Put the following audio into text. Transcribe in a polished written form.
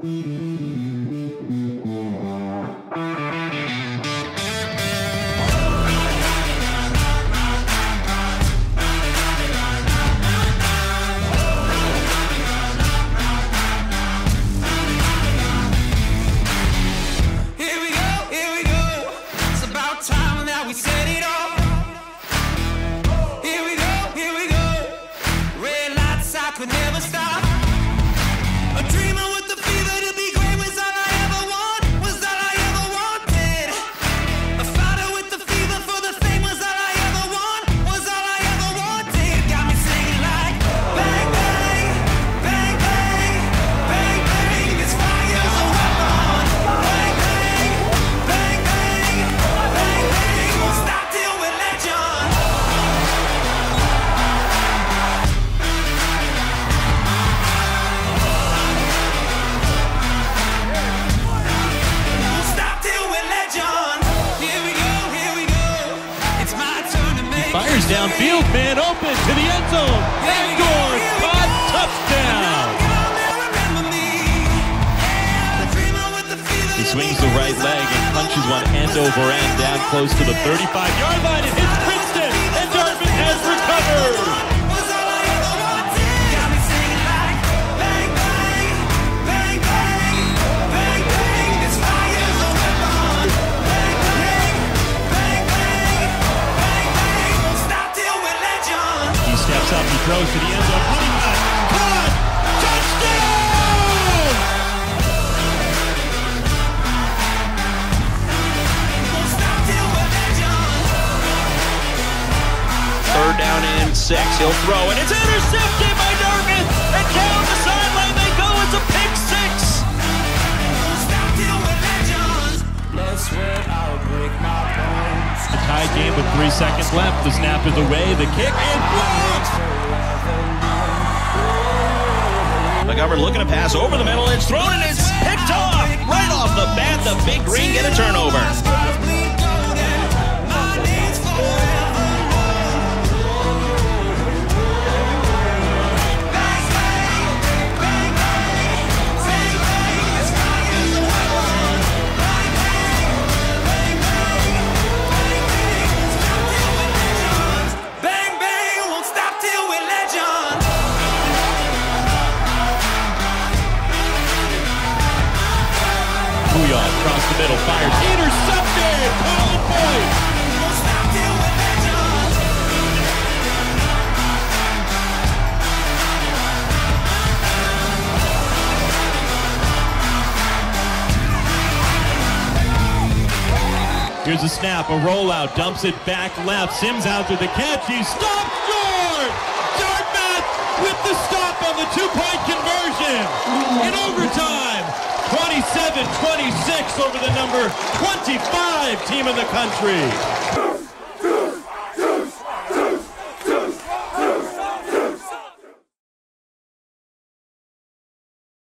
Could never stop. A dreamer with the fever to be great was all I ever want, was all I ever wanted. A fighter with the fever for the fame was all I ever want, was all I ever wanted. Got me singing like bang bang, bang bang, bang bang. This fire's a weapon. Bang bang, bang bang, bang bang. Won't stop till we're legend. Fires downfield, man open to the end zone. And scores, caught, touchdown. He swings the right leg and punches one end over end down close to the 35-yard line. It hits Princeton, and Dartmouth has recovered. Steps up, he throws to the end zone. Caught! Touchdown! Third down and 6. He'll throw, and it's intercepted by Dartmouth. And down the sideline they go. It's a pick 6. The tie game with 3 seconds left. The snap is away. The kick and blocked. McGovern looking to pass over the middle. It's thrown and it's picked off. Right off the bat, the Big Green get a turnover. Across the middle, fired, intercepted, Colin Boyd. Here's a snap, a rollout, dumps it back left, Sims out to the catch, he stopped, scored! Dartmouth with the stop on the 2-point conversion in overtime. 27-26 over the number 25 team in the country.